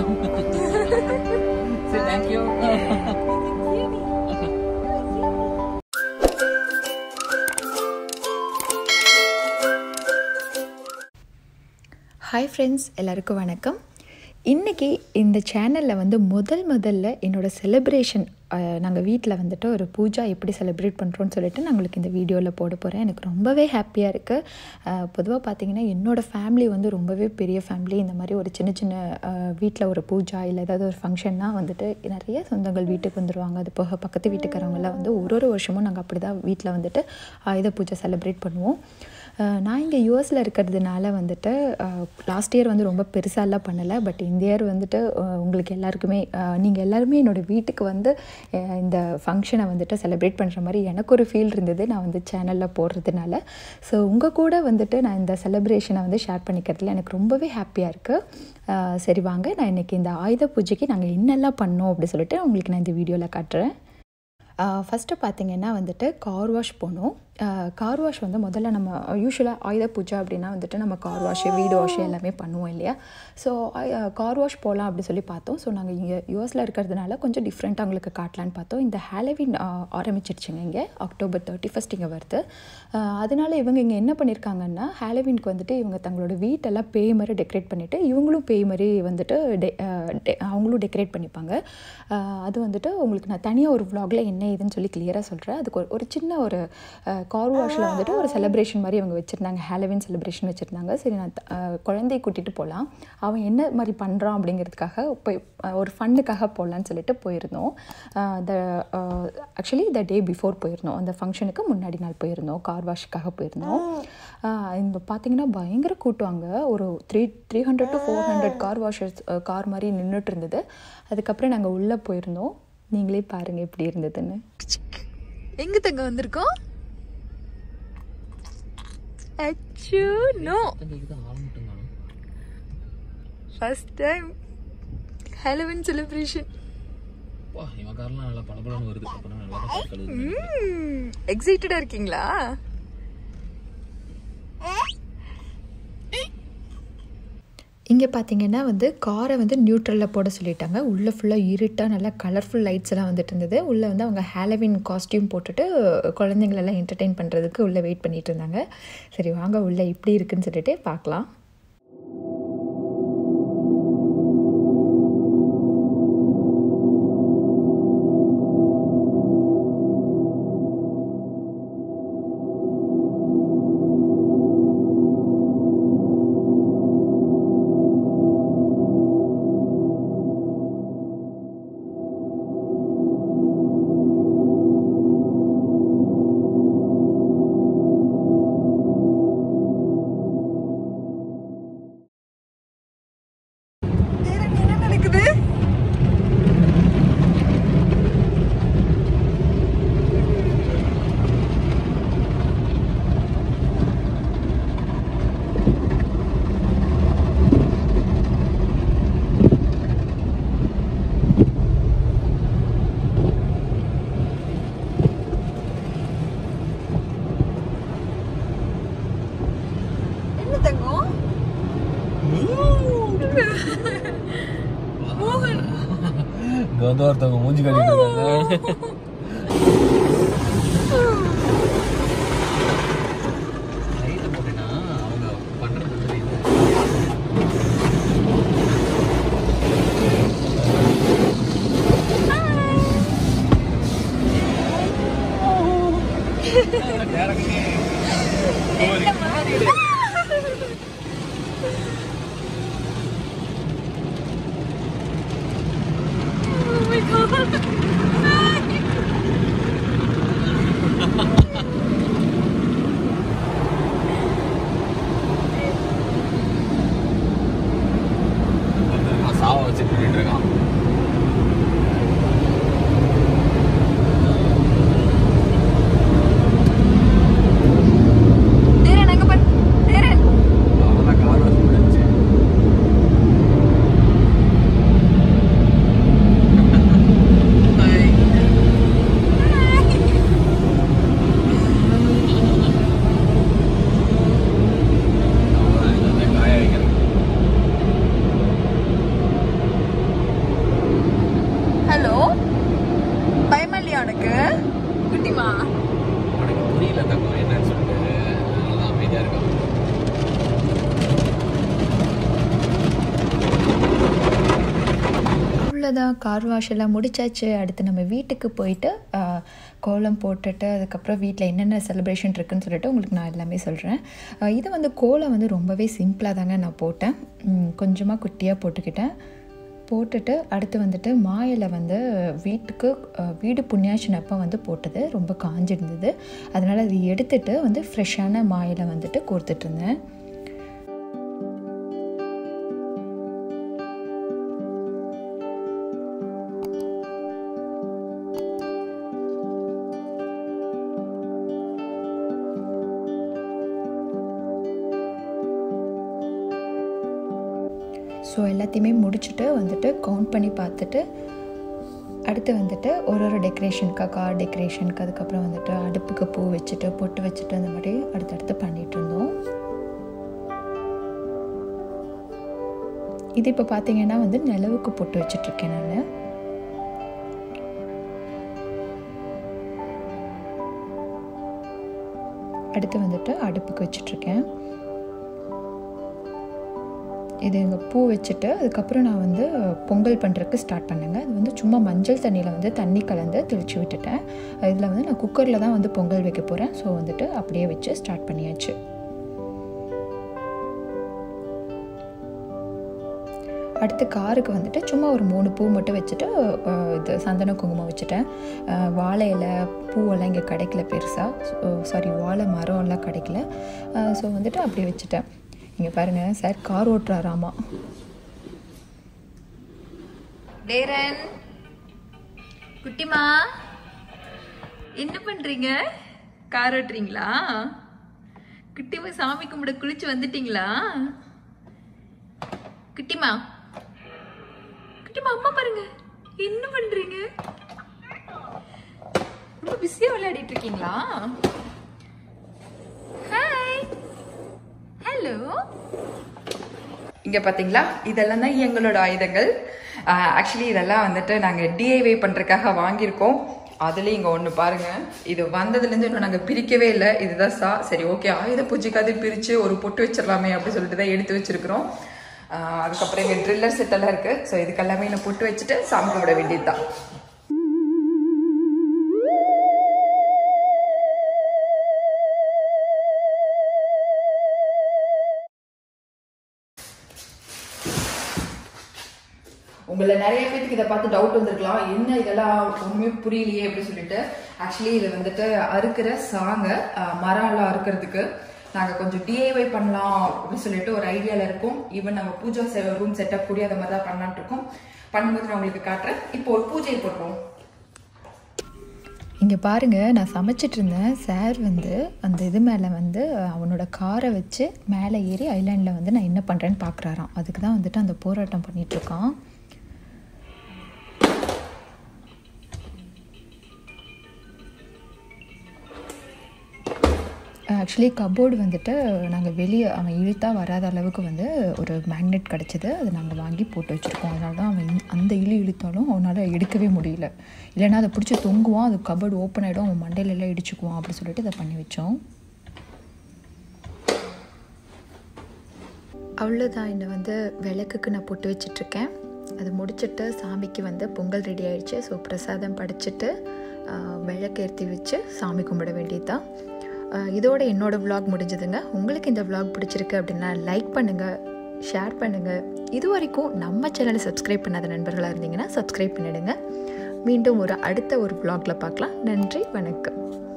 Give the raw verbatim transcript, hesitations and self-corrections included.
Say thank you. Hi friends, எல்லாருக்கும் வணக்கம். இன்றைக்கி இந்த சேனலில் வந்து முதல் முதல்ல என்னோடய செலிப்ரேஷன் நாங்கள் வீட்டில் வந்துட்டு ஒரு பூஜா எப்படி செலிப்ரேட் பண்ணுறோன்னு சொல்லிட்டு நான் உங்களுக்கு இந்த வீடியோவில் போட போகிறேன். எனக்கு ரொம்பவே ஹாப்பியாக இருக்குது. பொதுவாக பார்த்திங்கன்னா என்னோடய ஃபேமிலி வந்து ரொம்பவே பெரிய ஃபேமிலி. இந்த மாதிரி ஒரு சின்ன சின்ன வீட்டில் ஒரு பூஜா இல்லை ஏதாவது ஒரு ஃபங்க்ஷன்னா வந்துட்டு நிறைய சொந்தங்கள் வீட்டுக்கு வந்துடுவாங்க. அது போக பக்கத்து வீட்டுக்காரவங்களாம் வந்து ஒரு ஒரு வருஷமும் நாங்கள் அப்படி தான் வீட்டில் வந்துட்டு ஆயுத பூஜை செலிப்ரேட் பண்ணுவோம். நான் இங்கே யூஎஸில் இருக்கிறதுனால வந்துட்டு லாஸ்ட் இயர் வந்து ரொம்ப பெருசாலாம் பண்ணலை. பட் இந்த இயர் வந்துட்டு உங்களுக்கு எல்லாருக்குமே நீங்கள் எல்லாருமே என்னோடய வீட்டுக்கு வந்து இந்த ஃபங்க்ஷனை வந்துட்டு செலிப்ரேட் பண்ணுற மாதிரி எனக்கு ஒரு ஃபீல் இருந்தது நான் வந்து சேனலில் போடுறதுனால. ஸோ உங்கள் கூட வந்துட்டு நான் இந்த செலிப்ரேஷனை வந்து ஷேர் பண்ணிக்கிறதுல எனக்கு ரொம்பவே ஹாப்பியாக இருக்குது. சரி வாங்க, நான் இன்றைக்கி இந்த ஆயுத பூஜைக்கு நாங்கள் என்னெல்லாம் பண்ணோம் அப்படி சொல்லிட்டு உங்களுக்கு நான் இந்த வீடியோவில் காட்டுறேன். ஃபஸ்ட்டு பார்த்திங்கன்னா வந்துட்டு கார் வாஷ் போனோம். கார் வாஷ் வந்து முதல்ல நம்ம யூஸ்வலாக ஆயுத பூஜை அப்படின்னா வந்துட்டு நம்ம கார் வாஷு வீடு வாஷு எல்லாமே பண்ணுவோம் இல்லையா. ஸோ கார் வாஷ் போகலாம் அப்படி சொல்லி பார்த்தோம். ஸோ நாங்கள் இங்கே யூஎஸில் இருக்கிறதுனால கொஞ்சம் டிஃப்ரெண்ட்டாக உங்களுக்கு காட்டலான்னு பார்த்தோம். இந்த ஹாலோவீன் ஆரம்பிச்சிருச்சுங்க இங்கே அக்டோபர் தேர்ட்டி ஃபஸ்ட் இங்கே வருது. அதனால இவங்க இங்கே என்ன பண்ணியிருக்காங்கன்னா ஹாலோவீனுக்கு வந்துட்டு இவங்க தங்களோட வீட்டெல்லாம் பேய் மாதிரி டெக்கரேட் பண்ணிவிட்டு இவங்களும் பேய் மாதிரி வந்துட்டு டெ அவங்களும் டெக்கரேட் பண்ணிப்பாங்க. அது வந்துட்டு உங்களுக்கு நான் தனியாக ஒரு vlogல என்ன ஏதுன்னு சொல்லி கிளியராக சொல்கிறேன். அதுக்கு ஒரு ஒரு சின்ன ஒரு கார் வாஷில் வந்துட்டு ஒரு செலிப்ரேஷன் மாதிரி அவங்க வச்சுருந்தாங்க, ஹாலோவீன் செலிப்ரேஷன் வச்சுருந்தாங்க. சரி நான் குழந்தைய கூட்டிகிட்டு போகலாம், அவன் என்ன மாதிரி பண்ணுறான் அப்படிங்கிறதுக்காக போய் ஒரு ஃபன்னுக்காக போகலான்னு சொல்லிட்டு போயிருந்தோம். த ஆக்சுவலி த டே பிஃபோர் போயிருந்தோம், அந்த ஃபங்க்ஷனுக்கு முன்னாடி நாள் போயிருந்தோம், கார் வாஷுக்காக போயிருந்தோம். இந்த பார்த்திங்கன்னா பயங்கர கூட்டுவாங்க. ஒரு three three hundred to four hundred car washers car மாதிரி நின்றுட்டு இருந்தது. அதுக்கப்புறம் நாங்கள் உள்ளே போயிருந்தோம். நீங்களே பாருங்கள் எப்படி இருந்ததுன்னு. எங்கே தங்க வந்திருக்கோம்? அச்சோ no, first time Halloween celebration. எக்ஸைட்டடா இருக்கீங்களா? இங்கே பார்த்தீங்கன்னா வந்து காரை வந்து நியூட்ரலில் போட சொல்லிட்டாங்க. உள்ளே ஃபுல்லாக இருட்டாக நல்லா கலர்ஃபுல் லைட்ஸ் எல்லாம் வந்துட்டு இருந்தது. உள்ளே வந்து அவங்க ஹாலோவீன் காஸ்டியூம் போட்டுட்டு குழந்தைங்களெல்லாம் என்டர்டெயின் பண்ணுறதுக்கு உள்ளே வெயிட் பண்ணிகிட்டு இருந்தாங்க. சரி வாங்க உள்ளே இப்படி இருக்குன்னு சொல்லிட்டு பார்க்கலாம். வந்து ஒருத்தவங்க மூஞ்சி கட்டிட்டு இருக்காங்க. லைட் போட்டேன்னா அவங்க பண்றது தெரியுது. சாவ வச்சு பண்ணிட்டு இருக்கான். தெரியல தங்கம் என்னன்னு சொல்லிட்டு அதனால தான் அமைதியாக இருக்காங்க. அவ்வளோதான், கார் வாஷ் எல்லாம் முடிச்சாச்சு. அடுத்து நம்ம வீட்டுக்கு போயிட்டு கோலம் போட்டுட்டு அதுக்கப்புறம் வீட்டில் என்னென்ன செலிப்ரேஷன் இருக்குதுன்னு சொல்லிட்டு உங்களுக்கு நான் எல்லாமே சொல்கிறேன். இது வந்து கோலம் வந்து ரொம்பவே சிம்பிளாக தாங்க நான் போட்டேன். கொஞ்சமாக குட்டியாக போட்டுக்கிட்டேன். போட்டுட்டு அடுத்து வந்துட்டு மாயில வந்து வீட்டுக்கு வீடு புண்ணியாச்சனை அப்போ வந்து போட்டது ரொம்ப காஞ்சிருந்தது. அதனால் அது எடுத்துகிட்டு வந்து ஃப்ரெஷ்ஷான மாயில வந்துட்டு கோர்த்துட்ருந்தேன். ஸோ எல்லாத்தையுமே முடிச்சுட்டு வந்துட்டு கவுண்ட் பண்ணி பார்த்துட்டு அடுத்து வந்துட்டு ஒரு ஒரு டெக்கரேஷனுக்கு கார் டெக்கரேஷனுக்கு அதுக்கப்புறம் வந்துட்டு அடுப்புக்கு பூ வச்சுட்டு பொட்டு வச்சுட்டு அந்த மாதிரி அடுத்தடுத்து பண்ணிகிட்டு இருந்தோம். இது இப்போ பார்த்தீங்கன்னா வந்து நிலவுக்கு பொட்டு வச்சிட்ருக்கேன் நான். அடுத்து வந்துட்டு அடுப்புக்கு வச்சிட்ருக்கேன். இது எங்கள் பூ வச்சுட்டு அதுக்கப்புறம் நான் வந்து பொங்கல் பண்ணுறதுக்கு ஸ்டார்ட் பண்ணேங்க. அது வந்து சும்மா மஞ்சள் தண்ணியில் வந்து தண்ணி கலந்து தெளித்து விட்டுட்டேன். இதில் வந்து நான் குக்கரில் தான் வந்து பொங்கல் வைக்க போகிறேன். ஸோ வந்துட்டு அப்படியே வச்சு ஸ்டார்ட் பண்ணியாச்சு. அடுத்து காருக்கு வந்துட்டு சும்மா ஒரு மூணு பூ மட்டும் வச்சுட்டு இது சந்தன குங்குமம் வச்சுட்டேன். வாழை இலை பூவெல்லாம் இங்கே கிடைக்கல பெருசாக, சாரி வாழை மரம்லாம் கிடைக்கல. ஸோ வந்துட்டு அப்படியே வச்சுட்டேன். இங்கே பாருங்கள், சார் கார் ஓட்டுறாராமா. டேரன் குட்டிமா என்ன பண்ணுறீங்க? கார் ஓட்டுறீங்களா? குட்டிமா சாமி கும்பிட குளிச்சு வந்துட்டீங்களா? குட்டிமா குட்டிமா அம்மா பாருங்க என்ன பண்ணுறீங்க? ரொம்ப பிஸியாக விளையாடிட்டு இருக்கீங்களா? Hi hello. இங்கே பார்த்தீங்களா, இதெல்லாம் தான் எங்களோட ஆயுதங்கள். ஆக்சுவலி இதெல்லாம் வந்துட்டு நாங்கள் டிஐவை பண்ணுறதுக்காக வாங்கியிருக்கோம். அதுலேயும் இங்கே ஒன்று பாருங்கள், இது வந்ததுலேருந்து இன்னும் நாங்கள் பிரிக்கவே இல்லை. இதுதான் சா. சரி ஓகே, ஆயுத பூஜைக்காவது பிரித்து ஒரு பொட்டு வச்சிடலாமே அப்படி சொல்லிட்டு தான் எடுத்து வச்சுருக்கிறோம். அதுக்கப்புறம் எங்கள் ட்ரில்லர் செட்டெல்லாம் இருக்குது. ஸோ இதுக்கெல்லாமே நான் பொட்டு வச்சுட்டு சாமி கும்பிட வேண்டியது தான். உங்களை நிறைய பேருக்கு இதை பார்த்து டவுட் வந்திருக்கலாம், என்ன இதெல்லாம் ஒன்றுமே புரியலையே அப்படின்னு சொல்லிட்டு. ஆக்சுவலி இது வந்துட்டு அறுக்கிற சாங்க மரம்லாம் அறுக்கிறதுக்கு நாங்கள் கொஞ்சம் டிஐவை பண்ணலாம் அப்படின்னு சொல்லிட்டு ஒரு ஐடியாவில் இருக்கும். ஈவன் நம்ம பூஜா ரூம் செட்டப் கூட அதை மாதிரி தான் பண்ணலான்ட்டு இருக்கோம். பண்ணும்போது நான் உங்களுக்கு காட்டுறேன். இப்போ ஒரு பூஜையை போடுறோம். இங்கே பாருங்கள், நான் சமைச்சிட்டு இருந்தேன். சார் வந்து அந்த இது மேலே வந்து அவனோட காரை வச்சு மேலே ஏறி ஐலாண்டில் வந்து நான் என்ன பண்ணுறேன்னு பார்க்குறாராம். அதுக்கு தான் வந்துட்டு அந்த போராட்டம் பண்ணிகிட்ருக்கான். ஆக்சுவலி கபோர்டு வந்துட்டு நாங்கள் வெளியே அவன் இழுத்தா வராத அளவுக்கு வந்து ஒரு மேக்னெட் கிடச்சிது. அது நாங்கள் வாங்கி போட்டு வச்சுருக்கோம். அதனால தான் அவன் அந்த இழு இழுத்தாலும் அவனால் எடுக்கவே முடியல. இல்லைன்னா அதை பிடிச்சி தொங்குவான், அது கபோர்டு ஓப்பன் ஆகிடும், அவன் மண்டையிலெல்லாம் இடிச்சுக்குவான் அப்படி சொல்லிட்டு இதை பண்ணி வச்சோம். அவ்வளோதான், இன்னும் வந்து விளக்குக்கு நான் போட்டு வச்சிட்ருக்கேன். அது முடிச்சுட்டு சாமிக்கு வந்து பொங்கல் ரெடி ஆகிடுச்சு. ஸோ பிரசாதம் படைச்சிட்டு விளக்கு ஏற்றி வச்சு சாமி கும்பிட வேண்டியது தான். இதோட என்னோடய விலாக் முடிஞ்சதுங்க. உங்களுக்கு இந்த விலாக் பிடிச்சிருக்கு அப்படின்னா லைக் பண்ணுங்கள், ஷேர் பண்ணுங்கள். இது வரைக்கும் நம்ம சேனலை சப்ஸ்கிரைப் பண்ணாத நண்பர்களாக இருந்தீங்கன்னா சப்ஸ்கிரைப் பண்ணிவிடுங்க. மீண்டும் ஒரு அடுத்த ஒரு விலாகில் பார்க்கலாம். நன்றி, வணக்கம்.